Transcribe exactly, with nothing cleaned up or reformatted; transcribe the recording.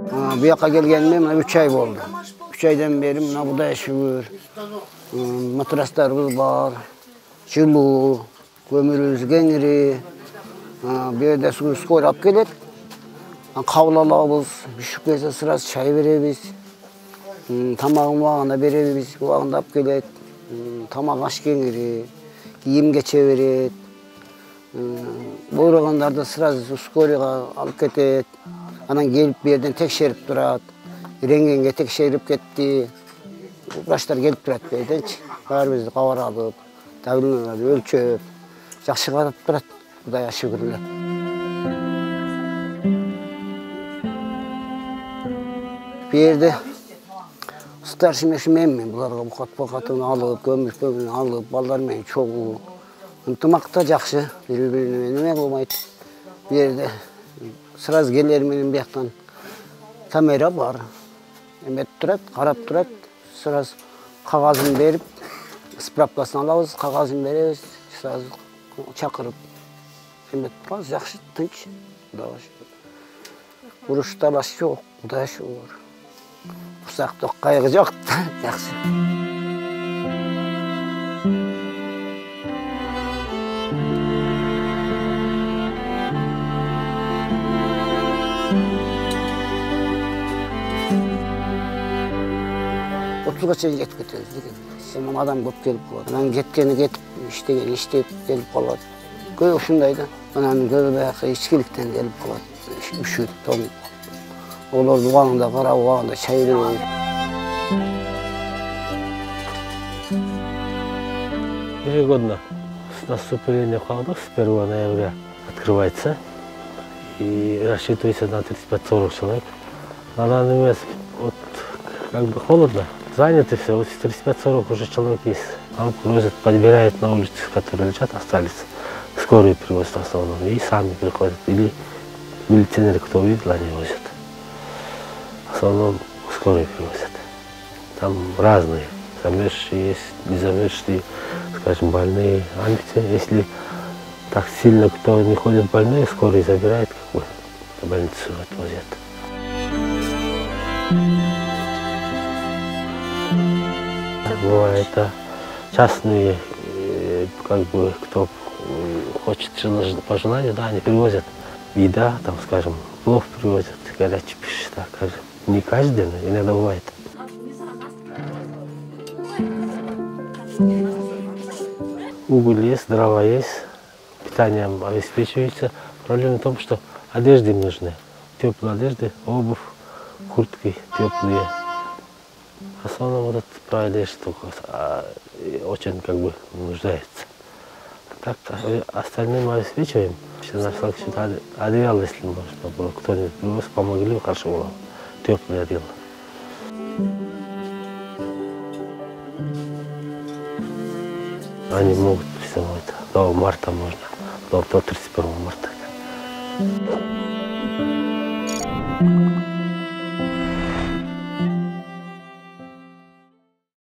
Bu yoqqa kelganimga mana uch oy bo'ldi. uch oydan beri mana Xudoga shukr. Matraslarimiz bor, жылу, көміріміз кеңірі, bu yerda skor olib keladi. Qabul alamiz, bishib kelsa sırası çay beremiz. Tamağın vaqtında beremiz, bu vaqtında olib keladi. Tamaq aş kengiri, kiyim geçe beredi. Buyurganlarda sırası skoriga alıp ketedi. Anan gelip bir yerden tekşerip duradi. Rengenge tekşerip ketdi. Vraçlar gelip duradi beydençi. Barımızды qavar alıp, taglinlerdi ölçöp, жақсы qarap duradi. Xudoga şükürler. Bu yerdə starşım yaşamayım, bularga bu qat-paqatını alıp, gömür-gömürünü alıp, ballarмен çoğu. Ынтымақта жақсы, bir-birine neme qılmaydı. Bu yerdə sıraz gellermenin bir yaxtan kamera var. Emet durad, qarap durad, sıraz qağazını berip, spravkasını alabız, qağazını beremiz, sıraz çakırıp. Emet durad, жақсы, tınç. Uruşta baş yok, Xudoga şükür. Qursak toq qayğı жоқ, жақсы. otuzga çeyin ketip keteriz degan. Sen adam көп kelip kaladi. Ben ketkeni ketip, iştegen iştep kelip kaladi. Köy uşundaydı. Ananın köy bayaqı içkilikten kelip kaladi. Üşüp, tonup. Olar duanında, qara uağında çayırı olur. Ежегодно с наступлением холодов с первого ноября открывается и рассчитывается на тридцать пять сорок человек. На данный момент вот как бы холодно, заняты все, вот тридцать пять сорок уже человек есть. Нам привозят, подбирают на улице, которые лежат, остались. Скорые привозят в основном и сами приходят. Или милиционеры, кто увидел, они возят. В основном скорые привозят. Там разные. Замерзшие есть, не замерзшие, скажем, больные. Они, если так сильно кто не ходит больные, скорые забирают, как бы, в больницу отвозят. Бывает, это частные, как бы, кто хочет пожелать, да, они привозят еда, там, скажем, плов привозят, горячий пищи, так, скажем. Не каждый, но иногда бывает. Уголь есть, дрова есть, питанием обеспечивается. Проблема в том, что одежды нужны. Теплые одежды, обувь, куртки теплые. В основном вот этот про одежду очень как бы нуждается. Так остальным обеспечиваем. Сейчас на всякий случай одеяло, если можно было, кто-нибудь привез, помогли, хорошо было. Теплое одеяло. Они могут присылать до марта можно, до тридцать первого марта.